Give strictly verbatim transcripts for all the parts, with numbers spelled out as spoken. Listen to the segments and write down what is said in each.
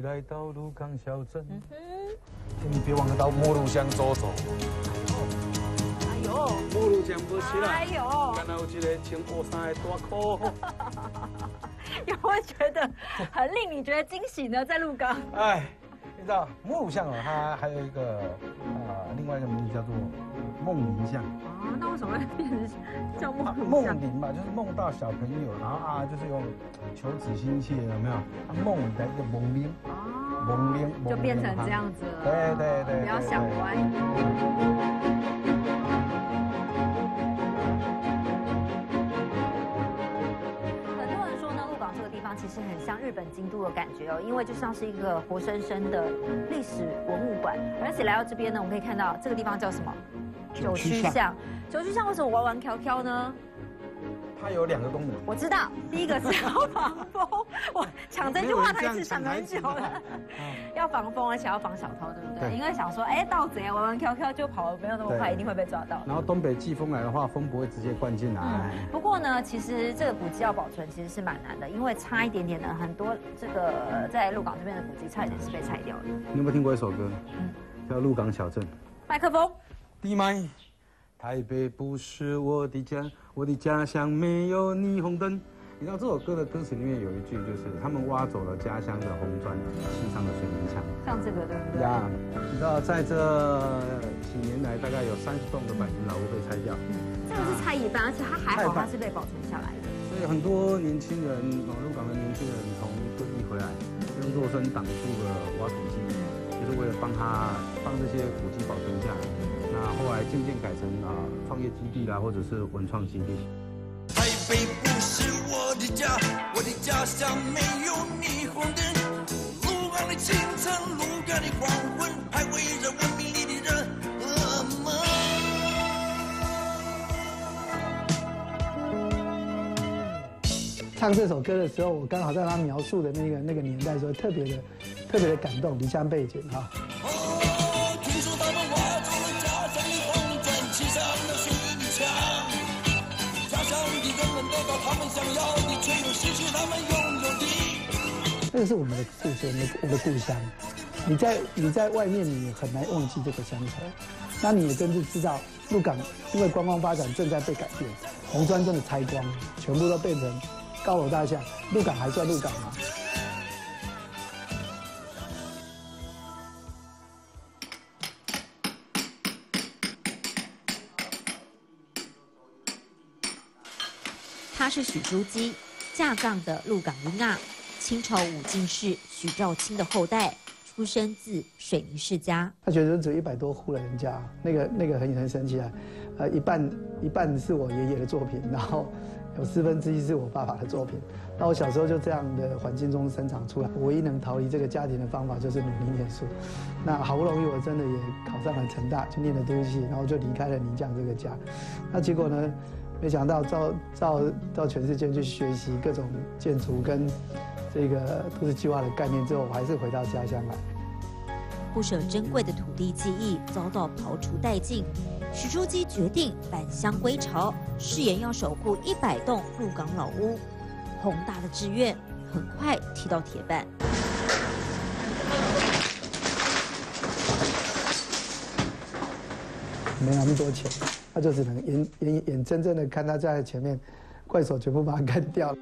来到鹿港小镇，嗯哼，你别忘了到末路乡走走。 哎呦， 末路乡不起来。 哎呦， 刚才有一个穿乌衫的大裤。 有没有觉得很令你觉得惊喜呢？在鹿港？ 哎，你知道末路乡哦，它还有一个呃另外一个名字叫做梦林巷。 哦，那为什么会变成叫梦林梦巷？ 林嘛，就是梦到小朋友，然后啊就是用求子心切，有没有？梦里的一个梦林。 哦， 梦林就变成这样子了。 对对对， 不要想歪。其实很像日本京都的感觉哦，因为就像是一个活生生的历史文物馆。而且来到这边呢，我们可以看到这个地方叫什么？九曲巷。九曲巷为什么玩玩飘飘呢？它有两个功能。 我知道，第一个是要防风。我抢这句话台词抢很久了。要防风，而且要防小偷，对不对？因为想说，哎，盗贼玩玩飘飘就跑得没有那么快，一定会被抓到。 然后东北季风来的话，风不会直接灌进来。 不过呢，其实这个古迹要保存其实是蛮难的，因为差一点点呢，很多这个在鹿港这边的古迹差一点是被拆掉的。 你有没有听过一首歌？嗯，叫《鹿港小镇》。 麦克风。 低麦。台北不是我的家，我的家乡没有霓虹灯。你知道这首歌的歌词里面有一句，就是他们挖走了家乡的红砖，砌上了水泥墙。 像这个对不对？ 呀，你知道在这几年来，大概有三十栋的百年老屋被拆掉。 嗯，这个是拆一半，而且它还好，它是被保存下来的。 所以很多年轻人，鹿港的年轻人从各地回来，用肉身挡住了挖土机，就是为了帮他帮这些古迹保存下来。那后来渐渐改成啊创业基地啦，或者是文创基地。 台北不是我的家，我的家乡没有霓虹灯。鹿港的清晨，鹿港的黄昏，还围着文明里的人噩梦。唱这首歌的时候，我刚好在他描述的那个那个年代的时候，特别的特别的感动，离乡背景哈。这个是我们的故乡，我们的我的故乡。你在你在外面，你很难忘记这个乡愁。那你也真是知道，鹿港因为观光发展正在被改变，红砖真的拆光，全部都变成高楼大厦。鹿港还算鹿港吗？ 他是许书基，架杠的鹿港婴啊，清朝武进士许兆清的后代，出身自水泥世家。 他觉得只有一百多户人家，那个那个很很神奇啊，呃，一半一半是我爷爷的作品，然后有四分之一是我爸爸的作品。那我小时候就这样的环境中生长出来，唯一能逃离这个家庭的方法就是努力念书。那好不容易我真的也考上了成大，就念了都系，然后就离开了泥匠这个家。那结果呢？没想到到到到全世界去学习各种建筑跟这个都市计划的概念之后，我还是回到家乡来。 不舍珍贵的土地记忆遭到刨除殆尽，许书基决定返乡归巢，誓言要守护一百栋鹿港老屋。宏大的志愿很快踢到铁板。 没那么多钱。他就只能眼眼眼睁睁的看他在前面，怪手全部把他干掉。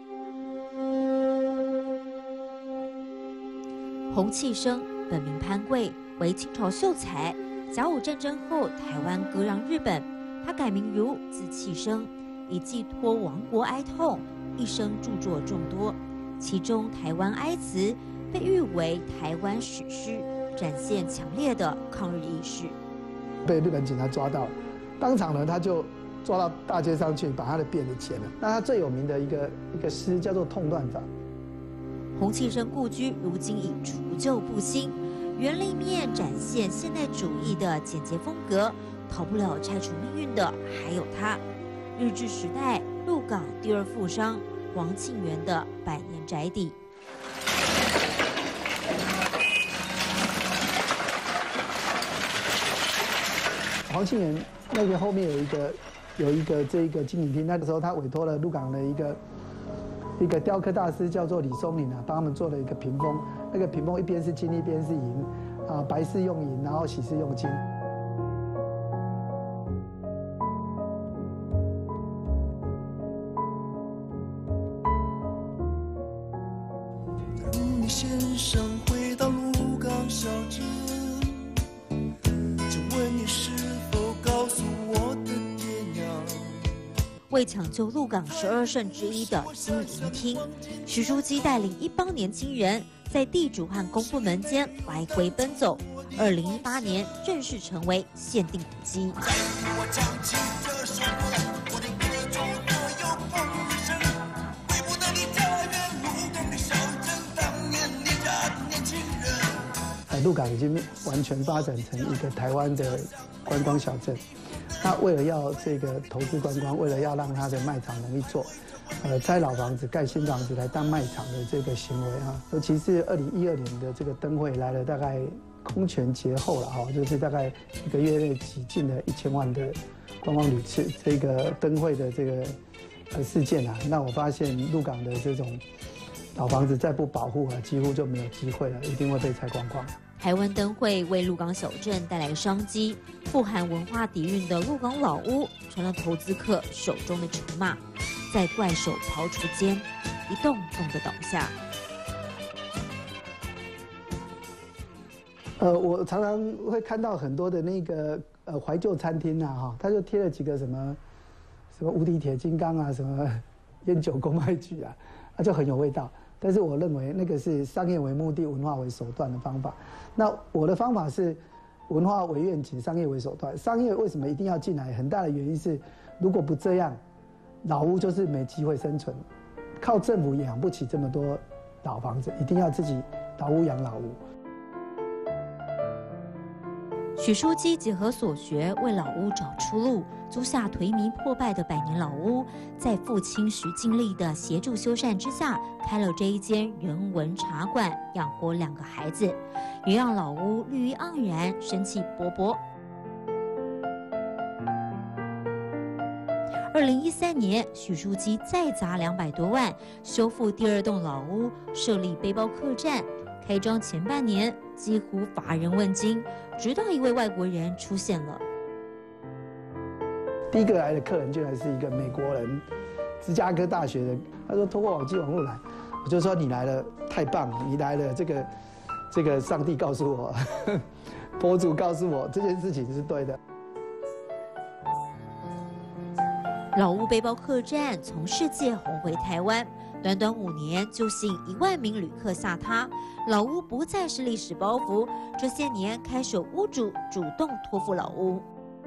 洪弃生本名潘贵，为清朝秀才。甲午战争后，台湾割让日本，他改名如，字弃生，以寄托亡国哀痛。一生著作众多，其中《台湾哀词》被誉为台湾史诗，展现强烈的抗日意识。 被日本警察抓到了。当场呢，他就抓到大街上去，把他的辫子剪了。那他最有名的一个一个诗叫做《痛断法》。 洪弃生故居如今已除旧布新，园立面展现现代主义的简洁风格，逃不了拆除命运的还有他。日治时代鹿港第二富商王庆元的百年宅邸。 黄庆元那个后面有一个有一个这个精品厅，那个时候他委托了鹿港的一个一个雕刻大师叫做李松林啊，帮他们做了一个屏风，那个屏风一边是金，一边是银，啊，白是用银，然后喜是用金。 你先生回到鹿港小镇，请问你是否告诉我的爹娘？ 为抢救鹿港十二胜之一的金银厅，许淑姬带领一帮年轻人在地主和公部门间来回奔走。二零一八年正式成为限定古迹。 再听我唱起这首歌，我的歌中歌有风声，回不得你家园鹿港的小镇，当年离家的年轻人。 鹿港已经完全发展成一个台湾的观光小镇。那为了要这个投资观光，为了要让它的卖场容易做，呃，拆老房子盖新房子来当卖场的这个行为啊，尤其是二零一二年的这个灯会来了，大概空前节后了哈，就是大概一个月内挤进了一千万的观光旅次。这个灯会的这个呃事件啊，让我发现鹿港的这种老房子再不保护啊，几乎就没有机会了，一定会被拆光光。 台湾灯会为鹿港小镇带来商机，富含文化底蕴的鹿港老屋成了投资客手中的筹码，在怪手刨除间，一栋栋的倒下。 呃，我常常会看到很多的那个呃怀旧餐厅啊，哈，他就贴了几个什么什么无敌铁金刚啊，什么烟酒公卖局啊，啊就很有味道。但是我认为那个是商业为目的、文化为手段的方法。那我的方法是文化为愿景，商业为手段。商业为什么一定要进来？很大的原因是，如果不这样，老屋就是没机会生存。靠政府养不起这么多老房子，一定要自己老屋养老屋。 许淑姬结合所学，为老屋找出路，租下颓靡破败的百年老屋，在父亲徐敬立的协助修缮之下，开了这一间人文茶馆，养活两个孩子，也让老屋绿意盎然，生气勃勃。二零一三年，许淑姬再砸两百多万修复第二栋老屋，设立背包客栈。开张前半年几乎乏人问津，直到一位外国人出现了。 第一个来的客人居然是一个美国人，芝加哥大学的。他说通过网际网络来，我就说你来了太棒了，你来了这个这个上帝告诉我，佛祖告诉我这件事情是对的。 老屋背包客栈从世界红回台湾。短短五年就吸引一万名旅客下榻，老屋不再是历史包袱。这些年，开始屋主主动托付老屋。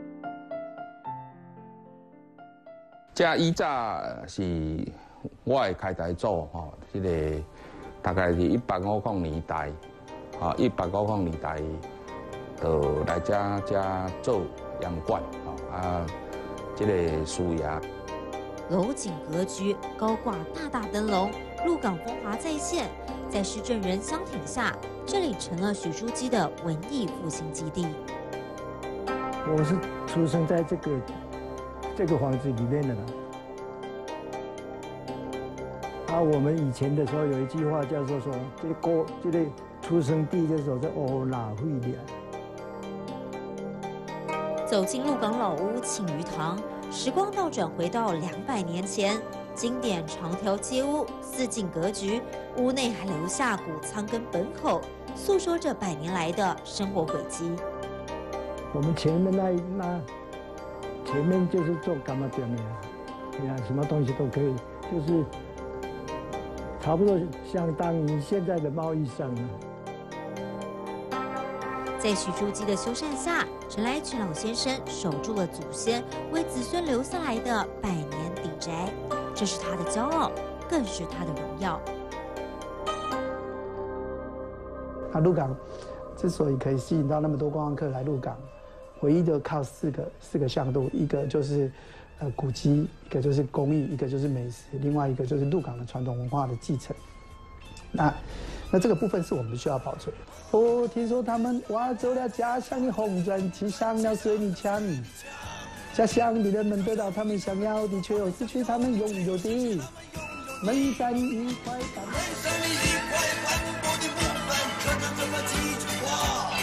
这以早是我的开台组吼，这个大概是一八五零年代，啊，一八五零年代就来这这做洋馆，啊，这个师爷。 楼景格局，高挂大大灯笼，鹿港风华再现。在施政人相挺下，这里成了许淑姬的文艺复兴基地。 我是出生在这个这个房子里面的啦。啊，我们以前的时候有一句话叫做说，这个过这个出生地的时候是哦哪会的。 走进鹿港老屋庆余堂。时光倒转回到两百年前，经典长条街屋，四进格局，屋内还留下谷仓跟本口，诉说着百年来的生活轨迹。 我们前面那那前面就是做干嘛店的，你看什么东西都可以，就是差不多相当于现在的贸易商了。 在许淑姬的修缮下，陈来群老先生守住了祖先为子孙留下来的百年底宅，这是他的骄傲，更是他的荣耀。 那鹿港之所以可以吸引到那么多观光客来鹿港，唯一的靠四个四个向度，一个就是呃古迹，一个就是工艺，一个就是美食，另外一个就是鹿港的传统文化的继承。那那这个部分是我们需要保存。哦，听说他们挖走了家乡的红砖，骑上了水泥墙，家乡的人们得到他们想要的，却又失去他们拥有的。 门山一块板， 门上的一块斑驳的木板，刻着这么几句话。